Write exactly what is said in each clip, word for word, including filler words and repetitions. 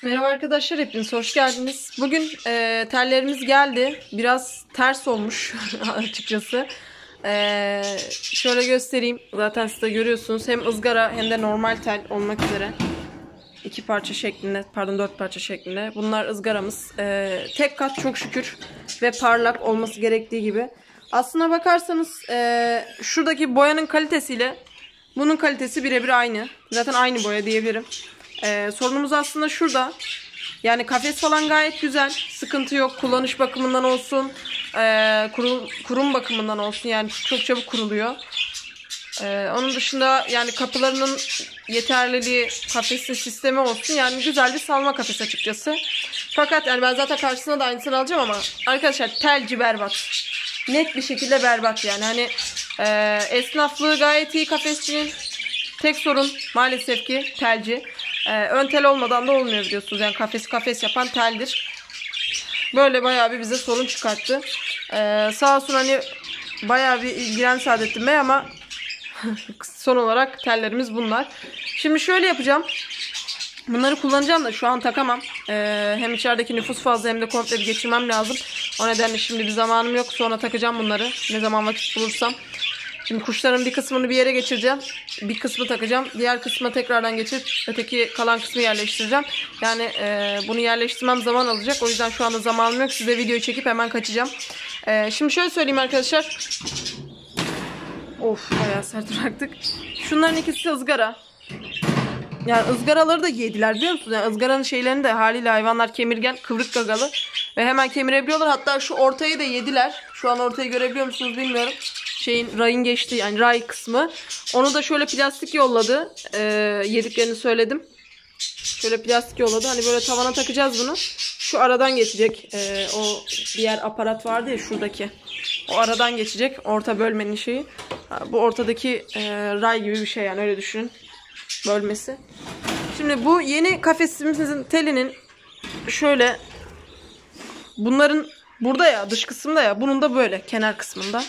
Merhaba arkadaşlar, hepiniz hoş geldiniz. Bugün e, tellerimiz geldi. Biraz ters olmuş açıkçası. E, şöyle göstereyim. Zaten siz de görüyorsunuz. Hem ızgara hem de normal tel olmak üzere. İki parça şeklinde, pardon dört parça şeklinde. Bunlar ızgaramız. E, tek kat çok şükür ve parlak olması gerektiği gibi. Aslına bakarsanız e, şuradaki boyanın kalitesiyle bunun kalitesi birebir aynı. Zaten aynı boya diyebilirim. Ee, sorunumuz aslında şurada. Yani kafes falan gayet güzel. Sıkıntı yok. Kullanış bakımından olsun. E, kurum, kurum bakımından olsun. Yani çok çabuk kuruluyor. Ee, onun dışında yani kapılarının yeterliliği, kafesli sistemi olsun. Yani güzel bir salma kafes açıkçası. Fakat yani ben zaten karşısına da aynısını alacağım ama arkadaşlar telci berbat. Net bir şekilde berbat yani. Hani e, esnaflığı gayet iyi kafesçinin. Tek sorun maalesef ki telci. Ee, ön tel olmadan da olmuyor biliyorsunuz. Yani kafes kafes yapan teldir. Böyle bayağı bir bize sorun çıkarttı. Ee, sağ olsun hani bayağı bir ilgilen Saadettin Bey ama son olarak tellerimiz bunlar. Şimdi şöyle yapacağım. Bunları kullanacağım da şu an takamam. Ee, hem içerideki nüfus fazla hem de komple bir geçirmem lazım. O nedenle şimdi bir zamanım yok. Sonra takacağım bunları. Ne zaman vakit bulursam. Şimdi kuşların bir kısmını bir yere geçireceğim. Bir kısmı takacağım. Diğer kısmı tekrardan geçirip öteki kalan kısmı yerleştireceğim. Yani e, bunu yerleştirmem zaman alacak. O yüzden şu anda zamanım yok. Size videoyu çekip hemen kaçacağım. E, şimdi şöyle söyleyeyim arkadaşlar. Of bayağı sert bıraktık. Şunların ikisi ızgara. Yani ızgaraları da yediler biliyor musunuz? Yani ızgaranın şeylerini de haliyle hayvanlar kemirgen, kıvrık gagalı. Ve hemen kemirebiliyorlar. Hatta şu ortayı da yediler. Şu an ortayı görebiliyor musunuz bilmiyorum. Şeyin rayın geçtiği yani ray kısmı. Onu da şöyle plastik yolladı. Ee, yediklerini söyledim. Şöyle plastik yolladı. Hani böyle tavana takacağız bunu. Şu aradan geçecek. Ee, o diğer aparat vardı ya şuradaki. O aradan geçecek. Orta bölmenin şeyi. Ha, bu ortadaki e, ray gibi bir şey yani öyle düşünün. Bölmesi. Şimdi bu yeni kafesimizin telinin şöyle bunların burada ya dış kısımda ya bunun da böyle kenar kısmında.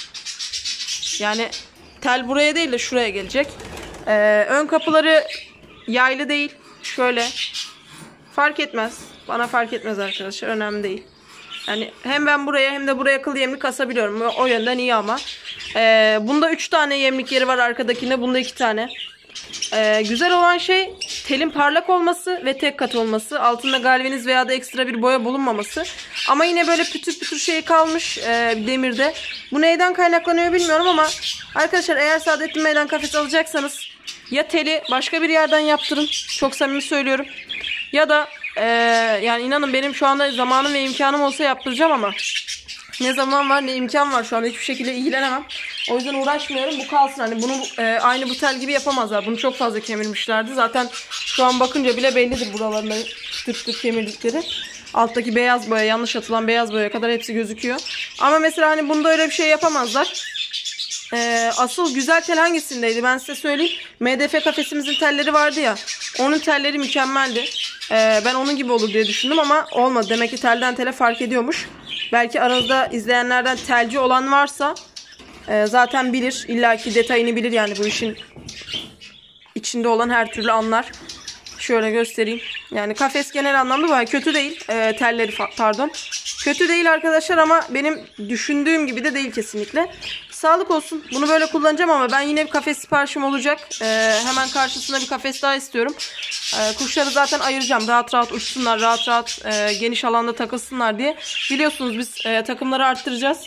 Yani tel buraya değil de şuraya gelecek. Ee, ön kapıları yaylı değil. Şöyle. Fark etmez. Bana fark etmez arkadaşlar. Önemli değil. Yani hem ben buraya hem de buraya kıl yemlik asabiliyorum. O yönden iyi ama. Ee, bunda üç tane yemlik yeri var arkadakinde. Bunda iki tane. Ee, güzel olan şey telin parlak olması ve tek kat olması. Altında galvaniz veya da ekstra bir boya bulunmaması. Ama yine böyle pütür pütür şey kalmış e, demirde. Bu neyden kaynaklanıyor bilmiyorum ama arkadaşlar eğer Saadettin Bey'den kafes alacaksanız ya teli başka bir yerden yaptırın. Çok samimi söylüyorum. Ya da e, yani inanın benim şu anda zamanım ve imkanım olsa yaptıracağım ama ne zaman var ne imkan var şu anda hiçbir şekilde ilgilenemem. O yüzden uğraşmıyorum. Bu kalsın. Hani bunu e, aynı bu tel gibi yapamazlar. Bunu çok fazla kemirmişlerdi. Zaten şu an bakınca bile bellidir buralarında çıtır çıtır kemirdikleri. Alttaki beyaz boya, yanlış atılan beyaz boya kadar hepsi gözüküyor. Ama mesela hani bunda öyle bir şey yapamazlar. E, asıl güzel tel hangisindeydi? Ben size söyleyeyim. M D F kafesimizin telleri vardı ya. Onun telleri mükemmeldi. E, ben onun gibi olur diye düşündüm ama olmadı. Demek ki telden tele fark ediyormuş. Belki aranızda izleyenlerden telci olan varsa e, zaten bilir. İllaki detayını bilir yani bu işin içinde olan her türlü anlar. Şöyle göstereyim. Yani kafes genel anlamda bu. Kötü değil. E, telleri pardon. Kötü değil arkadaşlar ama benim düşündüğüm gibi de değil kesinlikle. Sağlık olsun. Bunu böyle kullanacağım ama ben yine bir kafes siparişim olacak. E, hemen karşısına bir kafes daha istiyorum. E, kuşları zaten ayıracağım. Rahat rahat uçsunlar. Rahat rahat e, geniş alanda takılsınlar diye. Biliyorsunuz biz e, takımları arttıracağız.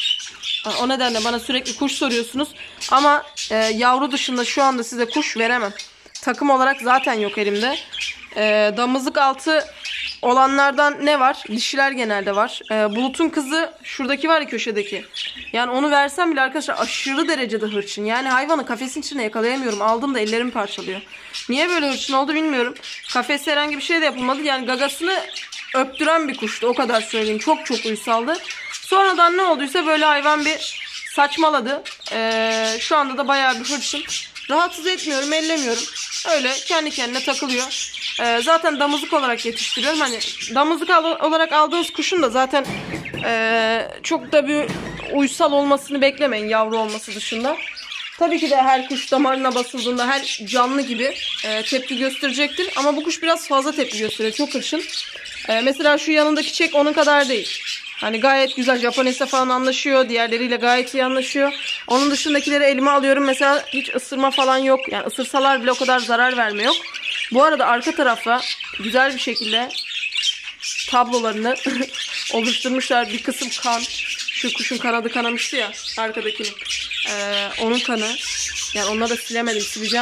E, o nedenle bana sürekli kuş soruyorsunuz. Ama e, yavru dışında şu anda size kuş veremem. Takım olarak zaten yok elimde. E, damızlık altı olanlardan ne var? Dişiler genelde var. E, Bulut'un kızı şuradaki var ya köşedeki. Yani onu versem bile arkadaşlar aşırı derecede hırçın. Yani hayvanı kafesin içine yakalayamıyorum. Aldım da ellerim parçalıyor. Niye böyle hırçın oldu bilmiyorum. Kafeste herhangi bir şey de yapılmadı. Yani gagasını öptüren bir kuştu. O kadar söyleyeyim. Çok çok uysaldı. Sonradan ne olduysa böyle hayvan bir saçmaladı. E, şu anda da bayağı bir hırçın. Rahatsız etmiyorum, ellemiyorum. Öyle kendi kendine takılıyor. Ee, zaten damızlık olarak yetiştiriyorum. Hani damızlık al olarak aldığınız kuşun da zaten e, çok da bir uysal olmasını beklemeyin yavru olması dışında. Tabii ki de her kuş damarına basıldığında her canlı gibi e, tepki gösterecektir. Ama bu kuş biraz fazla tepki gösteriyor. Çok hırçın. E, mesela şu yanındaki çek onun kadar değil. Hani gayet güzel. Japones'le falan anlaşıyor. Diğerleriyle gayet iyi anlaşıyor. Onun dışındakileri elime alıyorum. Mesela hiç ısırma falan yok. Yani ısırsalar bile o kadar zarar verme yok. Bu arada arka tarafa güzel bir şekilde tablolarını oluşturmuşlar. Bir kısım kan. Şu kuşun kanadı kanamıştı ya arkadakinin. Ee, onun kanı. Yani onları da silemedim. Sileceğim.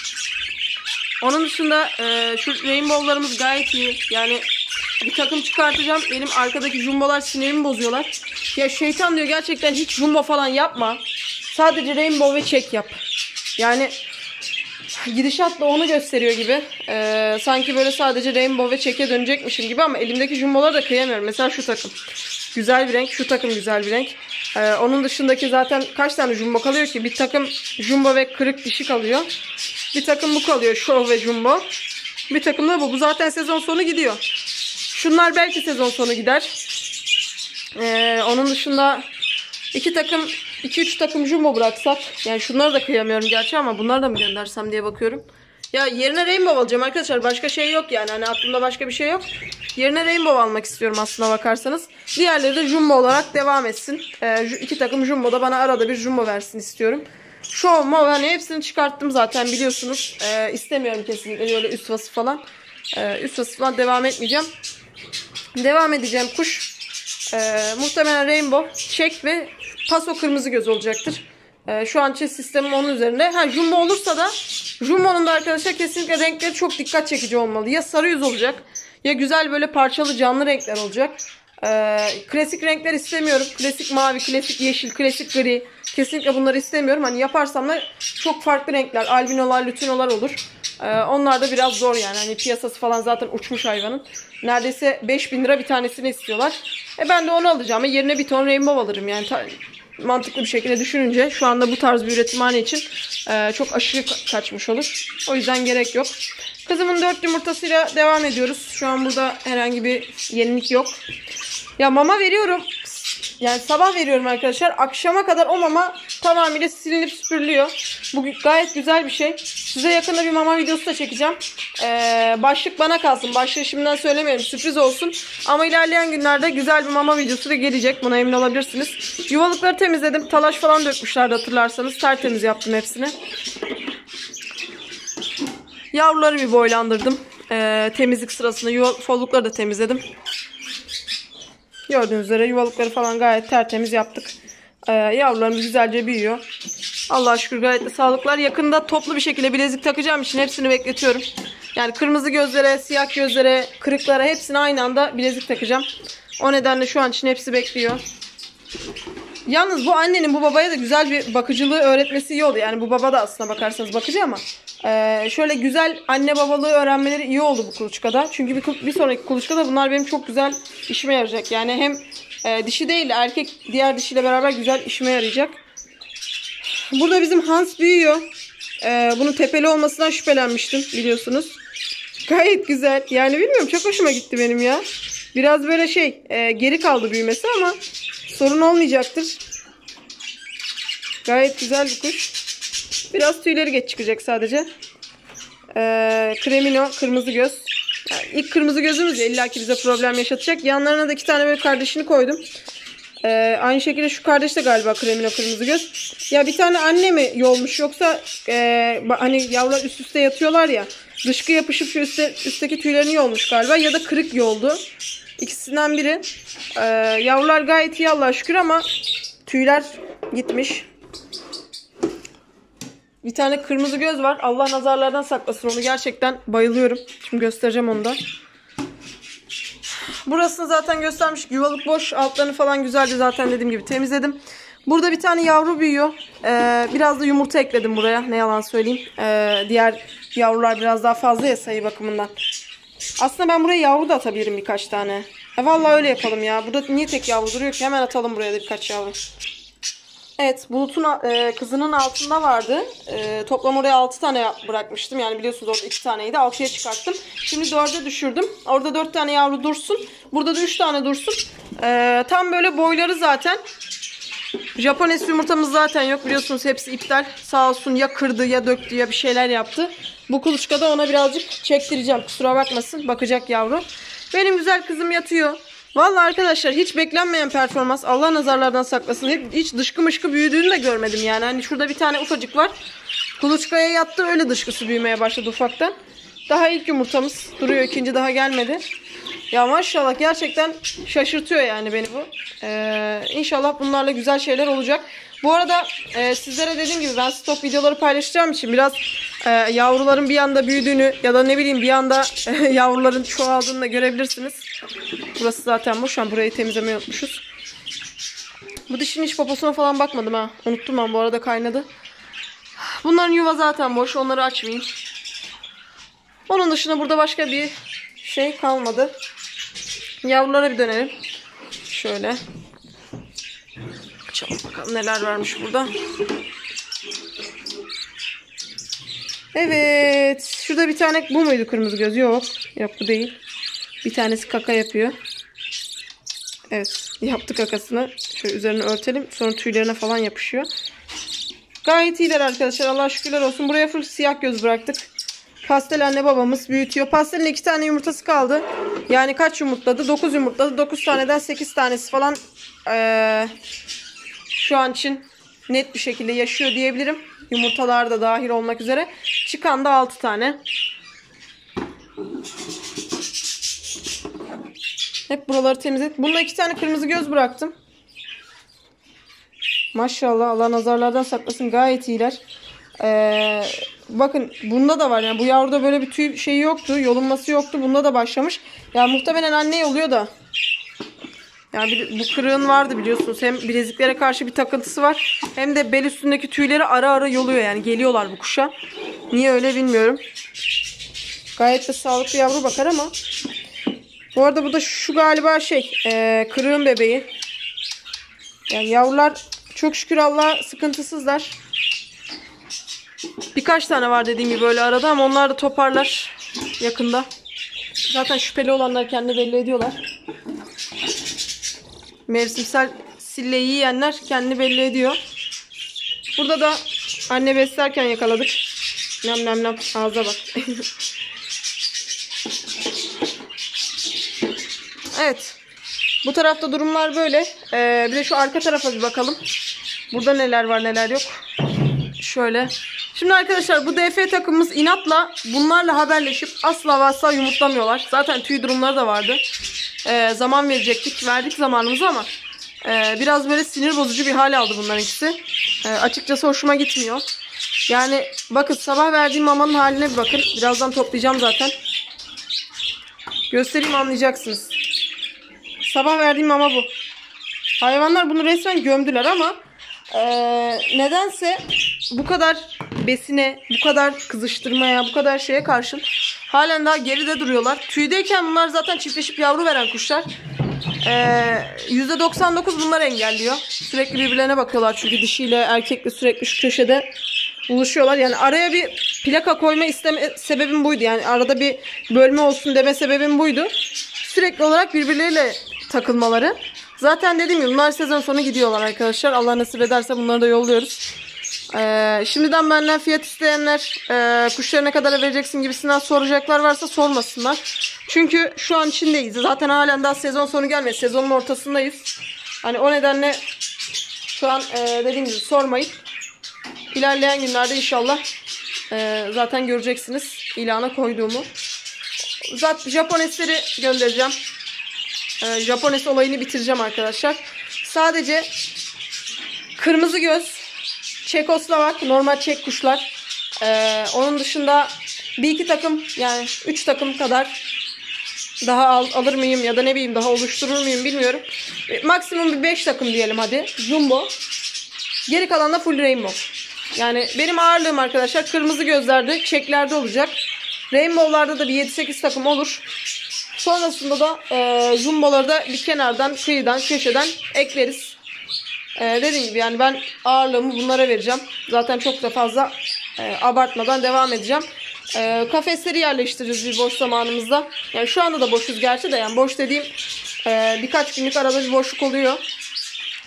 Onun dışında e, şu rainbow'larımız gayet iyi. Yani bir takım çıkartacağım. Benim arkadaki jumbolar sinirimi bozuyorlar. Ya şeytan diyor gerçekten hiç jumbo falan yapma. Sadece rainbow ve check yap. Yani gidişat da onu gösteriyor gibi. Ee, sanki böyle sadece rainbow ve check'e dönecekmişim gibi ama elimdeki jumbolara da kıyamıyorum. Mesela şu takım. Güzel bir renk. Şu takım güzel bir renk. Ee, onun dışındaki zaten kaç tane jumbo kalıyor ki? Bir takım jumbo ve kırık dişi kalıyor. Bir takım bu kalıyor. Show ve jumbo. Bir takım da bu. Bu zaten sezon sonu gidiyor. Şunlar belki sezon sonu gider. Ee, onun dışında iki takım, iki üç takım jumbo bıraksak. Yani şunları da kıyamıyorum gerçi ama bunları da mı göndersem diye bakıyorum. Ya yerine rainbow alacağım arkadaşlar. Başka şey yok yani. Hani aklımda başka bir şey yok. Yerine rainbow almak istiyorum aslına bakarsanız. Diğerleri de jumbo olarak devam etsin. Ee, iki takım jumbo da bana arada bir jumbo versin istiyorum. Show mu hani hepsini çıkarttım zaten biliyorsunuz. Ee, istemiyorum kesinlikle öyle üst vasıf falan. Ee, üst vasıf falan devam etmeyeceğim. Devam edeceğim kuş. Ee, muhtemelen rainbow, check ve paso kırmızı göz olacaktır. Ee, şu an chess sistemim onun üzerinde. Ha jumbo olursa da jumbo'nun da arkadaşlar kesinlikle renkleri çok dikkat çekici olmalı. Ya sarı yüz olacak ya güzel böyle parçalı canlı renkler olacak. Ee, klasik renkler istemiyorum. Klasik mavi, klasik yeşil, klasik gri. Kesinlikle bunları istemiyorum. Hani yaparsam da çok farklı renkler, albinolar, lutinolar olur. Ee, onlar da biraz zor yani. Hani piyasası falan zaten uçmuş hayvanın. Neredeyse beş bin lira bir tanesini istiyorlar. E ben de onu alacağım. E yerine bir ton rainbow alırım yani. Ta mantıklı bir şekilde düşününce şu anda bu tarz bir üretimhane için e, çok aşırı kaçmış olur. O yüzden gerek yok. Kızımın dört yumurtasıyla devam ediyoruz. Şu an burada herhangi bir yenilik yok. Ya mama veriyorum. Yani sabah veriyorum arkadaşlar. Akşama kadar o mama tamamıyla silinip süpürülüyor. Bu gayet güzel bir şey. Size yakında bir mama videosu da çekeceğim. Ee, başlık bana kalsın. Başlığı şimdiden söylemiyorum. Sürpriz olsun. Ama ilerleyen günlerde güzel bir mama videosu da gelecek. Buna emin olabilirsiniz. Yuvalıkları temizledim. Talaş falan dökmüşlerdi hatırlarsanız. Tertemiz yaptım hepsini. Yavruları bir boylandırdım. Ee, temizlik sırasında yuvalıkları da temizledim. Gördüğünüz üzere yuvalıkları falan gayet tertemiz yaptık. Ee, yavrularımız güzelce büyüyor. Allah'a şükür gayet de sağlıklar. Yakında toplu bir şekilde bilezik takacağım için hepsini bekletiyorum. Yani kırmızı gözlere, siyah gözlere, kırıklara hepsini aynı anda bilezik takacağım. O nedenle şu an için hepsi bekliyor. Yalnız bu annenin bu babaya da güzel bir bakıcılığı öğretmesi iyi oldu. Yani bu baba da aslına bakarsanız bakıcı ama e, şöyle güzel anne babalığı öğrenmeleri iyi oldu bu kuluçkada. Çünkü bir, bir sonraki kuluçkada bunlar benim çok güzel işime yarayacak. Yani hem e, dişi değil de erkek diğer dişiyle beraber güzel işime yarayacak. Burada bizim Hans büyüyor. E, bunun tepeli olmasından şüphelenmiştim biliyorsunuz. Gayet güzel. Yani bilmiyorum çok hoşuma gitti benim ya. Biraz böyle şey e, geri kaldı büyümesi ama sorun olmayacaktır. Gayet güzel bir kuş. Biraz tüyleri geç çıkacak sadece. Ee, Cremino kırmızı göz. Yani ilk kırmızı gözümüz ya illaki bize problem yaşatacak. Yanlarına da iki tane böyle kardeşini koydum. Ee, aynı şekilde şu kardeş de galiba Cremino kırmızı göz. Ya bir tane anne mi yolmuş yoksa e, hani yavrular üst üste yatıyorlar ya. Dışkı yapışıp şu üstte, üstteki tüylerini yolmuş galiba ya da kırık yoldu. İkisinden biri. Ee, yavrular gayet iyi Allah'a şükür ama tüyler gitmiş. Bir tane kırmızı göz var. Allah nazarlardan saklasın onu. Gerçekten bayılıyorum. Şimdi göstereceğim onu da. Burasını zaten göstermiş. Yuvalık boş. Altlarını falan güzelce zaten dediğim gibi temizledim. Burada bir tane yavru büyüyor. Ee, biraz da yumurta ekledim buraya. Ne yalan söyleyeyim. Ee, diğer yavrular biraz daha fazla ya sayı bakımından. Aslında ben buraya yavru da atabilirim birkaç tane. E vallahi öyle yapalım ya. Burada niye tek yavru duruyor ki? Hemen atalım buraya da birkaç yavru. Evet, Bulut'un e, kızının altında vardı. E, toplam oraya altı tane bırakmıştım. Yani biliyorsunuz orada iki taneydi. altıya çıkarttım. Şimdi dörde düşürdüm. Orada dört tane yavru dursun. Burada da üç tane dursun. E, tam böyle boyları zaten Japones yumurtamız zaten yok biliyorsunuz, hepsi iptal. Sağ olsun ya kırdı ya döktü ya bir şeyler yaptı. Bu kuluçkada ona birazcık çektireceğim, kusura bakmasın, bakacak yavru. Benim güzel kızım yatıyor. Vallahi arkadaşlar hiç beklenmeyen performans, Allah nazarlardan saklasın. Hep, hiç dışkı mışkı büyüdüğünü de görmedim yani. Hani şurada bir tane ufacık var. Kuluçkaya yattı, öyle dışkısı büyümeye başladı ufaktan. Daha ilk yumurtamız duruyor, ikinci daha gelmedi. Ya maşallah gerçekten şaşırtıyor yani beni bu. Ee, İnşallah bunlarla güzel şeyler olacak. Bu arada e, sizlere dediğim gibi ben stok videoları paylaşacağım için biraz e, yavruların bir anda büyüdüğünü ya da ne bileyim bir anda e, yavruların çoğaldığını da görebilirsiniz. Burası zaten boş. Şu an burayı temizlemeyi unutmuşuz. Bu dişinin hiç poposuna falan bakmadım ha. Unuttum ben, bu arada kaynadı. Bunların yuva zaten boş. Onları açmayayım. Onun dışında burada başka bir şey kalmadı. Yavrulara bir dönelim. Şöyle. Açalım bakalım neler varmış burada. Evet. Şurada bir tane, bu muydu kırmızı göz? Yok. Yok bu değil. Bir tanesi kaka yapıyor. Evet. Yaptı kakasını. Şöyle üzerine örtelim. Sonra tüylerine falan yapışıyor. Gayet iyiler arkadaşlar. Allah'a şükürler olsun. Buraya full siyah göz bıraktık. Pastel anne babamız büyütüyor. Pastelin iki tane yumurtası kaldı. Yani kaç yumurtladı? dokuz yumurtladı. dokuz taneden sekiz tanesi falan ee, şu an için net bir şekilde yaşıyor diyebilirim. Yumurtalar da dahil olmak üzere. Çıkan da altı tane. Hep buraları temizledik. Bunda iki tane kırmızı göz bıraktım. Maşallah, Allah nazarlardan saklasın, gayet iyiler. Ee, bakın bunda da var yani, bu yavruda böyle bir tüy şeyi yoktu, yolunması yoktu, bunda da başlamış. Ya muhtemelen anne yoluyor da. Yani bu kırığın vardı biliyorsunuz, hem bileziklere karşı bir takıntısı var, hem de bel üstündeki tüyleri ara ara yoluyor yani, geliyorlar bu kuşa. Niye öyle bilmiyorum. Gayet de sağlıklı yavru bakar ama. Bu arada bu da şu galiba şey e, kırığın bebeği. Yani yavrular çok şükür Allah'a sıkıntısızlar. Birkaç tane var dediğim gibi böyle arada, ama onlar da toparlar yakında. Zaten şüpheli olanlar kendini belli ediyorlar. Mevsimsel silleyi yiyenler kendini belli ediyor. Burada da anne beslerken yakaladık. Nam nam nam, ağza bak. Evet. Bu tarafta durumlar böyle. Ee, bir de şu arka tarafa bir bakalım. Burada neler var neler yok. Şöyle. Şimdi arkadaşlar bu D F takımımız inatla bunlarla haberleşip asla ve asla yumurtlamıyorlar. Zaten tüy durumları da vardı. Ee, zaman verecektik. Verdik zamanımızı ama e, biraz böyle sinir bozucu bir hal aldı bunların ikisi. E, açıkçası hoşuma gitmiyor. Yani bakın, sabah verdiğim mamanın haline bir bakın. Birazdan toplayacağım zaten. Göstereyim, anlayacaksınız. Sabah verdiğim mama bu. Hayvanlar bunu resmen gömdüler ama e, nedense bu kadar besine, bu kadar kızıştırmaya, bu kadar şeye karşın halen daha geride duruyorlar. Tüydeyken bunlar zaten çiftleşip yavru veren kuşlar. Ee, yüzde doksan dokuz bunlar engelliyor. Sürekli birbirlerine bakıyorlar çünkü dişiyle erkekle sürekli şu köşede buluşuyorlar. Yani araya bir plaka koyma isteme sebebim buydu. Yani arada bir bölme olsun deme sebebim buydu. Sürekli olarak birbirleriyle takılmaları. Zaten dediğim gibi bunlar sezon sonu gidiyorlar arkadaşlar. Allah nasip ederse bunları da yolluyoruz. Ee, şimdiden benden fiyat isteyenler, e, kuşları ne kadar vereceksin gibisinden soracaklar varsa sormasınlar. Çünkü şu an içindeyiz. Zaten halen daha sezon sonu gelmedi. Sezonun ortasındayız. Hani o nedenle şu an e, dediğim gibi sormayın. İlerleyen günlerde inşallah e, zaten göreceksiniz ilana koyduğumu. Zaten Japonesleri göndereceğim. E, Japones olayını bitireceğim arkadaşlar. Sadece kırmızı göz, Çekoslovak, normal Çek kuşlar. Ee, onun dışında bir iki takım, yani üç takım kadar daha al, alır mıyım ya da ne bileyim daha oluşturur muyum bilmiyorum. E, maksimum bir beş takım diyelim hadi. Jumbo. Geri kalan da full rainbow. Yani benim ağırlığım arkadaşlar kırmızı gözlerde, Çeklerde olacak. Rainbow'larda da bir yedi sekiz takım olur. Sonrasında da e, jumboları da bir kenardan, kıyıdan, köşeden ekleriz. Ee, dediğim gibi yani ben ağırlığımı bunlara vereceğim. Zaten çok da fazla e, abartmadan devam edeceğim. E, kafesleri yerleştiririz bir boş zamanımızda. Yani şu anda da boşuz gerçi de, yani boş dediğim e, birkaç günlük arada bir boşluk oluyor.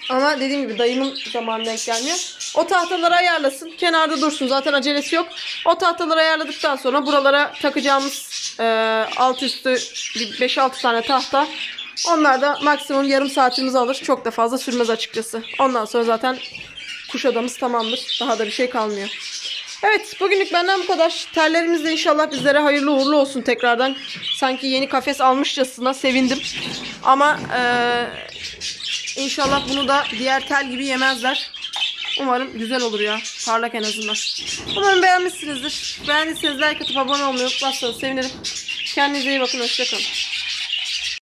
Ama dediğim gibi dayımın zamanı denk gelmiyor. O tahtaları ayarlasın. Kenarda dursun. Zaten acelesi yok. O tahtaları ayarladıktan sonra buralara takacağımız e, alt üstü beş altı tane tahta. Onlar da maksimum yarım saatimizi alır. Çok da fazla sürmez açıkçası. Ondan sonra zaten kuş odamız tamamdır. Daha da bir şey kalmıyor. Evet, bugünlük benden bu kadar. Tellerimiz de inşallah bizlere hayırlı uğurlu olsun tekrardan. Sanki yeni kafes almışçasına sevindim. Ama eee İnşallah bunu da diğer tel gibi yemezler. Umarım güzel olur ya. Parlak en azından. Umarım beğenmişsinizdir. Beğendiyseniz like atıp abone olmayı unutmazsanız sevinirim. Kendinize iyi bakın. Hoşça kalın.